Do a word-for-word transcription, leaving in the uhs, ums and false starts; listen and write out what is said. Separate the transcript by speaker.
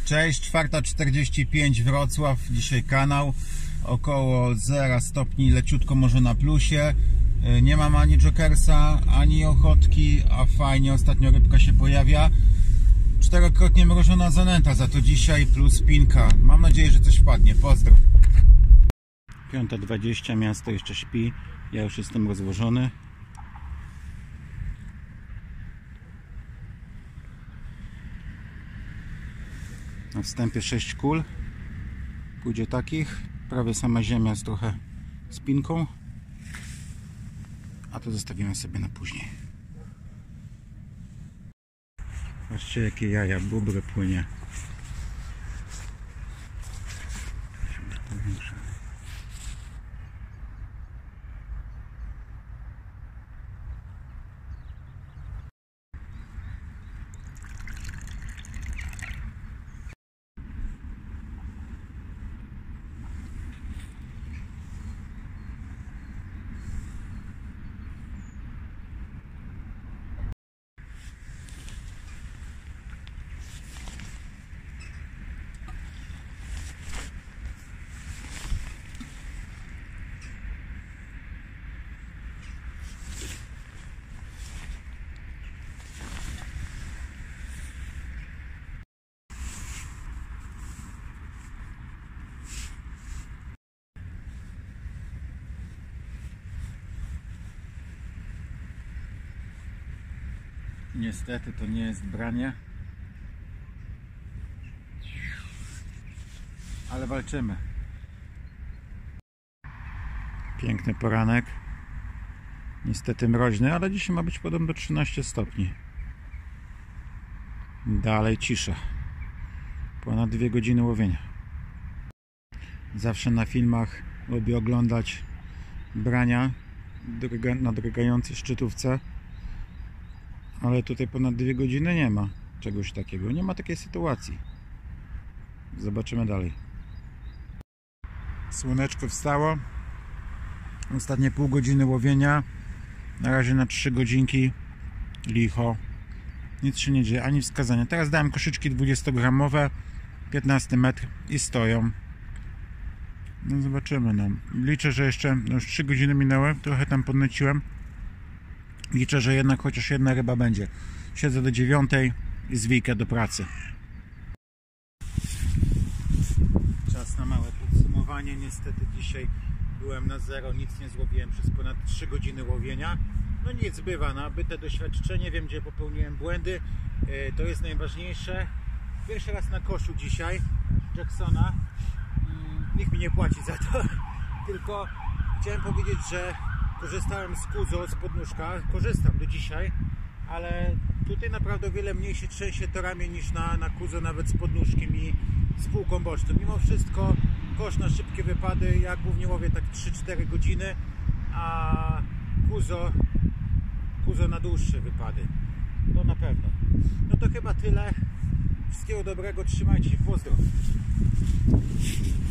Speaker 1: Cześć, czwarta czterdzieści pięć Wrocław, dzisiaj kanał, około zera stopni, leciutko może na plusie, nie mam ani jokersa, ani ochotki, a fajnie, ostatnio rybka się pojawia, czterokrotnie mrożona zanęta, za to dzisiaj plus pinka, mam nadzieję, że coś wpadnie, pozdro. piąta dwadzieścia, miasto jeszcze śpi, ja już jestem rozłożony. Na wstępie sześć kul, pójdzie takich, prawie sama ziemia z trochę spinką, a to zostawimy sobie na później. Patrzcie, jakie jaja, bubry płynie. Niestety to nie jest branie, ale walczymy. Piękny poranek, niestety mroźny, ale dzisiaj ma być podobno trzynaście stopni. Dalej cisza, ponad dwie godziny łowienia. Zawsze na filmach lubię oglądać brania na drgającej szczytówce. Ale tutaj ponad dwie godziny nie ma czegoś takiego, nie ma takiej sytuacji. Zobaczymy dalej. Słoneczko wstało. Ostatnie pół godziny łowienia. Na razie na trzy godzinki. Licho. Nic się nie dzieje, ani wskazania. Teraz dałem koszyczki dwudziestogramowe, piętnasty metr i stoją. No zobaczymy. No. Liczę, że jeszcze no już trzy godziny minęły. Trochę tam podnęciłem. Liczę, że jednak chociaż jedna ryba będzie. Siedzę do dziewiątej i zwijkę do pracy. Czas na małe podsumowanie. Niestety dzisiaj byłem na zero, nic nie złowiłem przez ponad trzy godziny łowienia. No nic, bywa, nabyte doświadczenie, wiem gdzie popełniłem błędy. To jest najważniejsze. Pierwszy raz na koszu dzisiaj Jacksona. Nikt mi nie płaci za to. Tylko chciałem powiedzieć, że korzystałem z Kuzo, z podnóżka, korzystam do dzisiaj, ale tutaj naprawdę o wiele mniej się trzęsie to ramię niż na, na Kuzo, nawet z podnóżkiem i z półką boczną. Mimo wszystko kosz na szybkie wypady, ja głównie łowię tak trzy cztery godziny, a Kuzo, Kuzo na dłuższe wypady, to na pewno. No to chyba tyle, wszystkiego dobrego, trzymajcie się, pozdro.